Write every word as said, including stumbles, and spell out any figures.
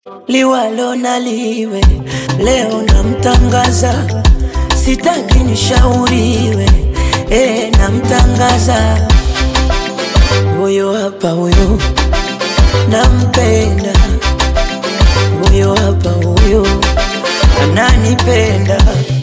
liwalo na liwe, leo namtangaza, sitaki nishauriwe, eh namtangaza. Huyo hapa huyo, nampenda. Huyo hapa huyo, ananipenda.